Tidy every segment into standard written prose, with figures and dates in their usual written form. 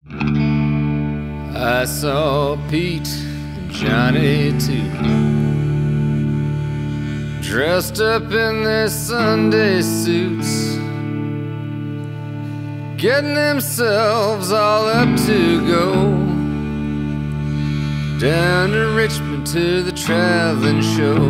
I saw Pete and Johnny too, dressed up in their Sunday suits, getting themselves all up to go down to Richmond to the traveling show.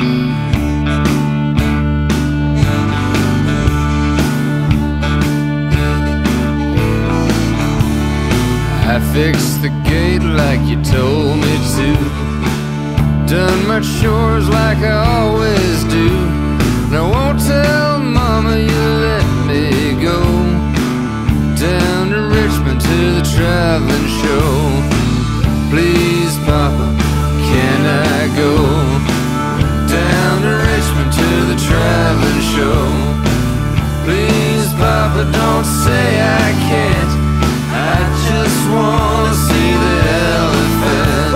I fixed the gate like you told me to, done my chores like I always do, and I won't tell Mama you let me go down to Richmond to the traveling show. Please, Papa, can I go down to Richmond to the traveling show? Please, Papa, don't say I can't. I just wanna see the elephant.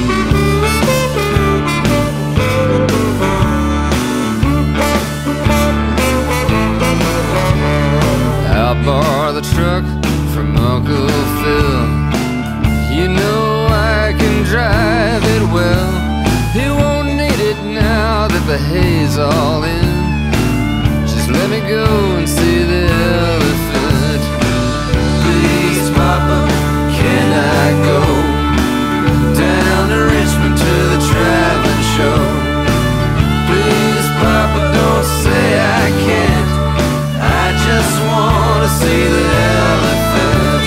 I'll borrow the truck from Uncle Phil. You know I can drive it well. He won't need it now that the hay's all in. Just let me go and see the elephant. Please, Papa, can I go down to Richmond to the traveling show? Please, Papa, don't say I can't. I just wanna see the elephant.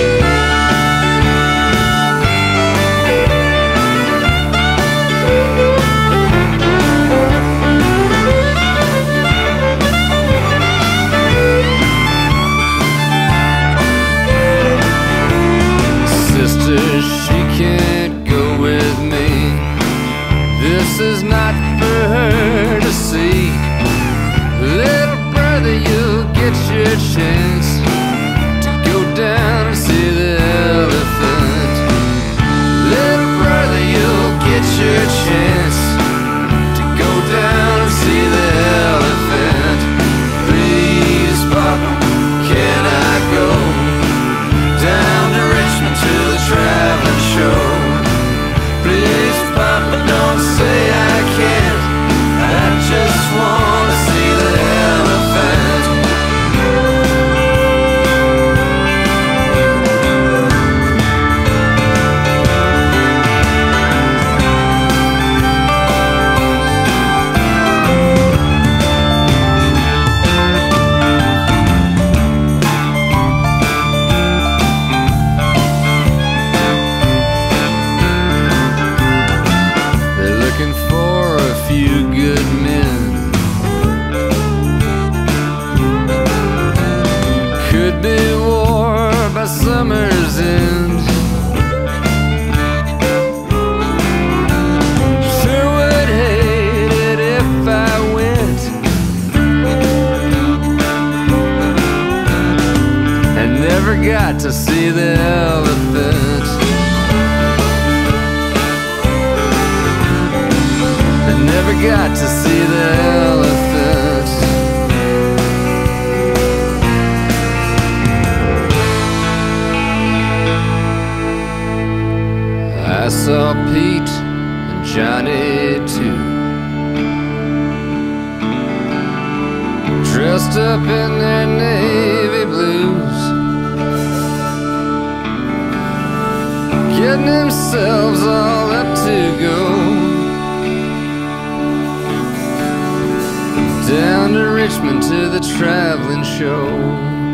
She can't go with me. This is not for her to see. Little brother, you'll get your chance to go down and see the elephant. Little brother, you'll get your chance to go down and see the elephant. Please, Papa, can I go down to Richmond to the traveling show? Please, Papa, don't say I can't. I just wanna see the elephant. Summer's end. Sure would hate it if I went and never got to see the elephant. And never got to see the elephant. I saw Pete and Johnny too, dressed up in their navy blues, getting themselves all up to go down to Richmond to the traveling show.